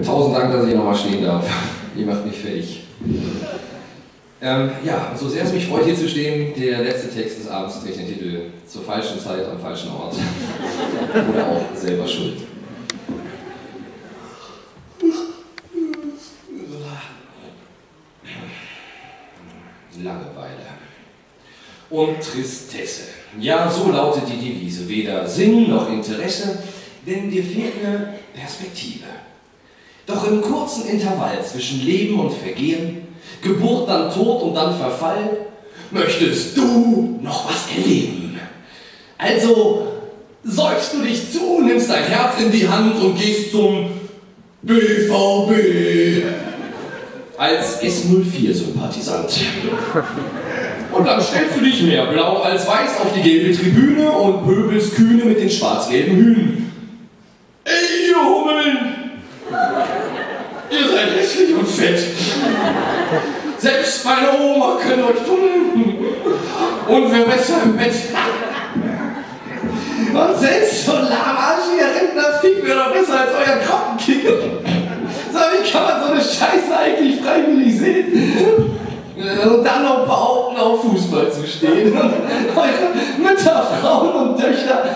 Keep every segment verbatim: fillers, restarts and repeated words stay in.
tausend Dank, dass ich nochmal stehen darf. Ihr macht mich fertig. Ähm, ja, so sehr es mich freut, hier zu stehen, der letzte Text des Abends trägt den Titel "Zur falschen Zeit am falschen Ort" oder auch "Selber schuld". Langeweile und Tristesse. Ja, so lautet die Devise. Weder Sinn noch Interesse, denn dir fehlt eine Perspektive. Doch im kurzen Intervall zwischen Leben und Vergehen, Geburt, dann Tod und dann Verfall, möchtest du noch was erleben. Also säufst du dich zu, nimmst dein Herz in die Hand und gehst zum B V B als S null vier Sympathisant. Und dann stellst du dich mehr blau als weiß auf die gelbe Tribüne und pöbelst kühne mit den schwarz-gelben Hühnen. Ey, ihr Hummeln! Ihr seid hässlich und fett. Selbst meine Oma kann euch tunneln. Und wer besser im Bett. Und selbst so ein lahmarschiger Rentner fickt mir doch besser als euer Krabbenkicker. So, wie kann man so eine Scheiße eigentlich freiwillig sehen? Und dann noch behaupten, auf Fußball zu stehen. Und eure Mütter, Frauen und Töchter.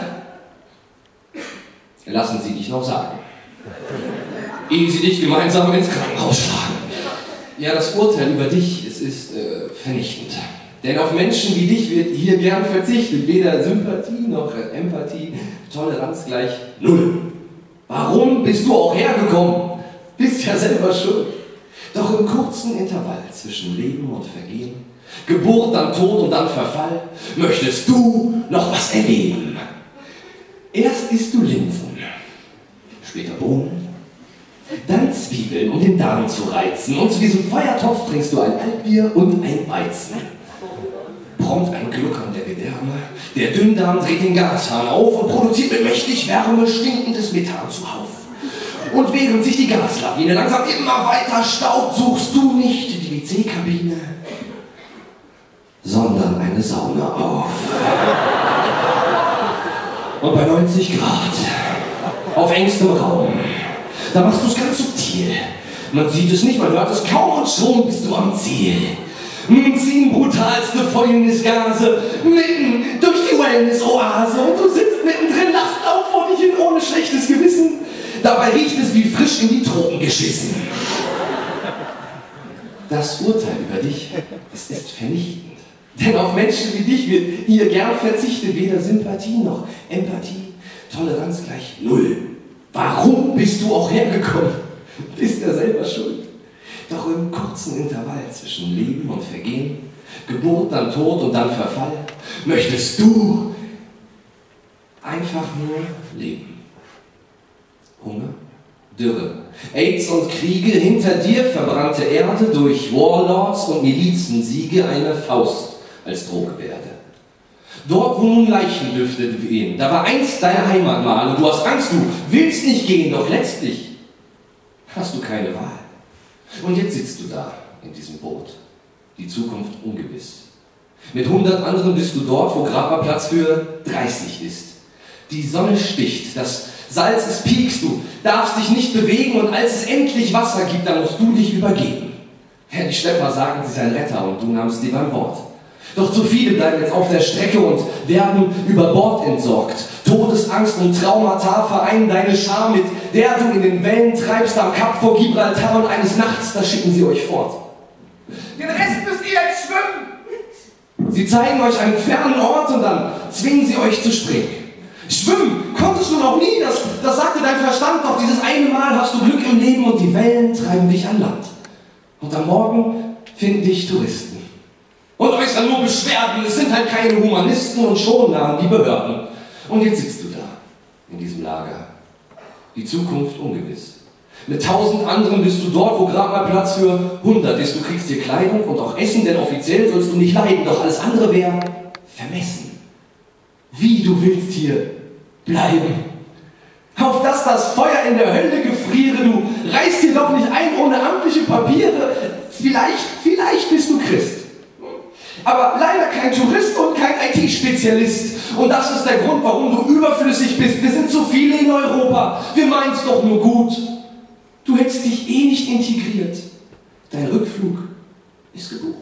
Lassen Sie dich noch sagen. Ehe sie dich gemeinsam ins Krankenhaus schlagen. Ja, das Urteil über dich, es ist äh, vernichtend. Denn auf Menschen wie dich wird hier gern verzichtet. Weder Sympathie noch Empathie, Toleranz gleich null. Warum bist du auch hergekommen? Bist ja selber schuld. Doch im kurzen Intervall zwischen Leben und Vergehen, Geburt, dann Tod und dann Verfall, möchtest du noch was erleben. Erst isst du Linsen, später Bohnen, dann Zwiebeln, um den Darm zu reizen. Und zu diesem Feuertopf trinkst du ein Altbier und ein Weizen. Prompt ein Gluckern der Gedärme, der Dünndarm dreht den Gashahn auf und produziert mit mächtig Wärme stinkendes Methan zuhauf. Und während sich die Gaslawine langsam immer weiter staut, suchst du nicht die W C-Kabine, sondern eine Sauna auf. Und bei neunzig Grad, auf engstem Raum, da machst du es ganz subtil. Man sieht es nicht, man hört es kaum und schon bist du am Ziel. Nun ziehen brutalste Fäulnisgase mitten durch die Wellness-Oase und du sitzt mittendrin, lachst laut vor dich hin ohne schlechtes Gewissen. Dabei riecht es wie frisch in die Tropen geschissen. Das Urteil über dich, es ist vernichtend. Denn auf Menschen wie dich wird hier gern verzichtet. Weder Sympathie noch Empathie, Toleranz gleich null. Warum bist du auch hergekommen? Bist ja selber schuld. Doch im kurzen Intervall zwischen Leben und Vergehen, Geburt, dann Tod und dann Verfall, möchtest du einfach nur leben. Hunger, Dürre, AIDS und Kriege, hinter dir verbrannte Erde, durch Warlords und Milizensiege eine Faust als Drohgebärde. Dort, wo nun Leichendüfte wehen, da war einst deine Heimat mal und du hast Angst, du willst nicht gehen, doch letztlich hast du keine Wahl. Und jetzt sitzt du da, in diesem Boot, die Zukunft ungewiss. Mit hundert anderen bist du dort, wo gerade mal Platz für dreißig ist. Die Sonne sticht, das Salz ist piekst, du darfst dich nicht bewegen und als es endlich Wasser gibt, dann musst du dich übergeben. Ja, die Schlepper sagten, sie seien Retter und du nahmst sie beim Wort. Doch zu viele bleiben jetzt auf der Strecke und werden über Bord entsorgt. Todesangst und Traumata vereinen deine Schar, mit der du in den Wellen treibst am Kap vor Gibraltar und eines Nachts, da schicken sie euch fort. Den Rest müsst ihr jetzt schwimmen! Sie zeigen euch einen fernen Ort und dann zwingen sie euch zu springen. Schwimmen konntest du noch nie, das, das sagte dein Verstand, doch dieses eine Mal hast du Glück im Leben und die Wellen treiben dich an Land. Und am Morgen finden dich Touristen. Und äußern nur Beschwerden, es sind halt keine Humanisten und schon nahen die Behörden. Und jetzt sitzt du da, in diesem Lager. Die Zukunft ungewiss. Mit tausend anderen bist du dort, wo gerade mal Platz für hundert ist. Du kriegst dir Kleidung und auch Essen, denn offiziell sollst du nicht leiden, doch alles andere wäre vermessen. Wie du willst hier bleiben. Auf dass das Feuer in der Hölle gefriere, du reißt dir doch nicht ein ohne amtliche Papiere. Vielleicht, vielleicht bist du Christ. Aber leider kein Tourist und kein I T-Spezialist. Und das ist der Grund, warum du überflüssig bist. Wir sind zu viele in Europa. Wir meinen's doch nur gut. Du Du hättest dich eh nicht integriert. Dein Rückflug ist gebucht.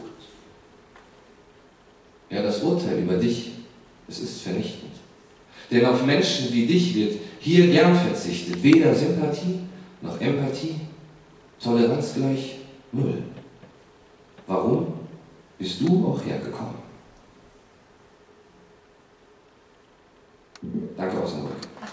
Ja, das Urteil über dich, es ist vernichtend. Denn auf Menschen wie dich wird hier gern verzichtet. Weder Sympathie noch Empathie. Toleranz gleich null. Warum bist du auch hergekommen? Danke, Osnabrück.